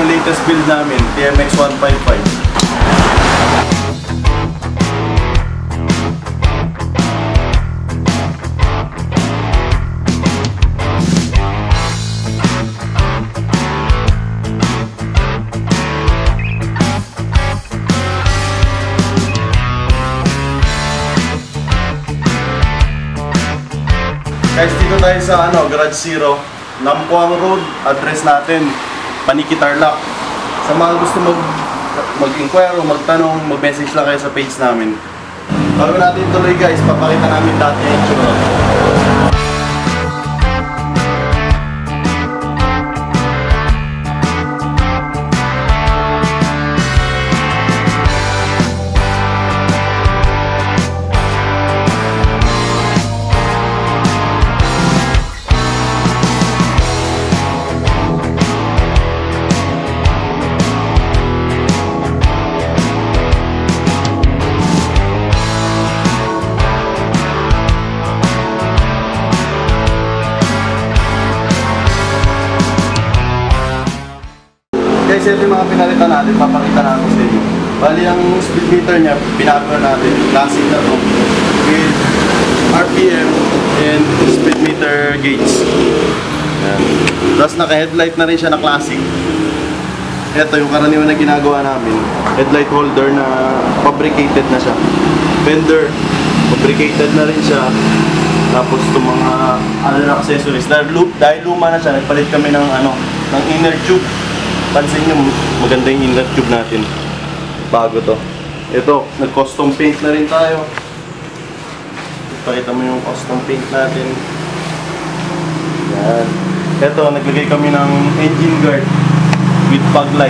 yung latest build namin, TMX 155. Guys, dito tayo sa Garage Zero, Nampuang Road, address natin, Paniki Tarlac. Sa mga gusto mag-inquire o magtanong, mag-message lang kayo sa page namin. Bago natin tuloy guys, papakita namin dati yung itsura. Guys, ito yung mga pinalitan natin, papakita natin sa inyo. Bali, ang speed meter niya, binago natin. Classic na to. With RPM and speed meter gauge. Yan. Tapos naka-headlight na rin siya na classic. Ito yung karaniwan na ginagawa namin. Headlight holder na fabricated na siya. Fender, fabricated na rin siya. Tapos itong mga na accessories. Dahil luma na siya, nagpalit kami ng inner tube. Pansin nyo, maganda yung inner tube natin. Bago to. Ito, nag-custom paint na rin tayo. Ipakita mo yung custom paint natin. Yan. Ito, naglagay kami ng engine guard with fog light.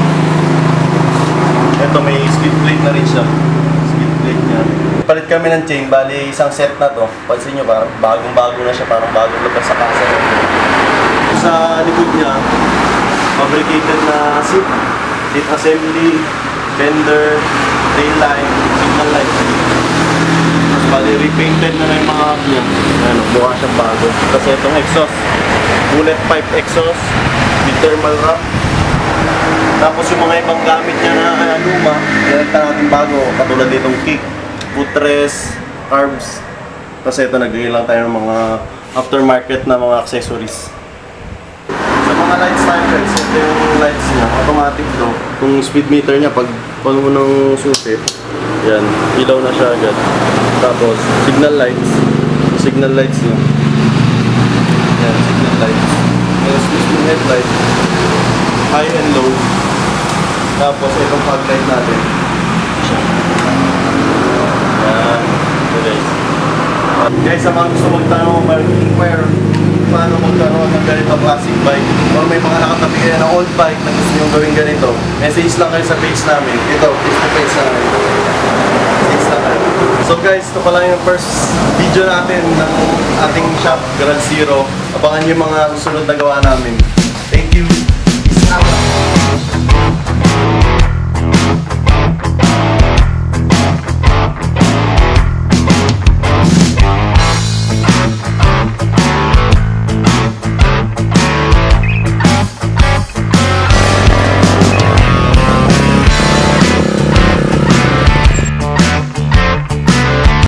Ito, may skid plate na rin siya. Skid plate niya. Palit kami ng chain, bali isang set na to. Pansin nyo, parang bagong-bago na siya, parang bagong labas sa kasa. Sa likod niya, fabricated na seat assembly, fender, tail light, signal light. Tapos bali repainted na yung mga niya. Mukha siyang bago. Kasi itong exhaust, bullet pipe exhaust with thermal wrap. Tapos yung mga ibang gamit niya na luma, direkta natin bago, katulad ditong kick, footrest, carbs. Kasi ito, naglagay lang tayo ng mga aftermarket na mga accessories. Sa mga lights tayo guys, ito yung lights niya, automatic to. Kung speed meter niya, pag puno mo ng susi, yan, ilaw na siya agad. Tapos, signal lights niya. Yan, signal lights. Tapos, yung headlight, high and low. Tapos, itong fog light natin. Yan, ito guys. Guys, sa mga gusto magtanong, mag-inquire, paano magkaroon ng ganito classic bike, or may mga nakatabi kayo ng old bike na gusto nyo gawin ganito, message lang kayo sa page namin. Ito, Facebook page namin. Message lang kayo. So guys, ito pala yung first video natin ng ating shop, Garage Zero. Abangan nyo yung mga susunod na gawa namin.